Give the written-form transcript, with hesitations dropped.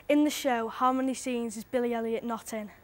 In the show, how many scenes is Billy Elliot not in?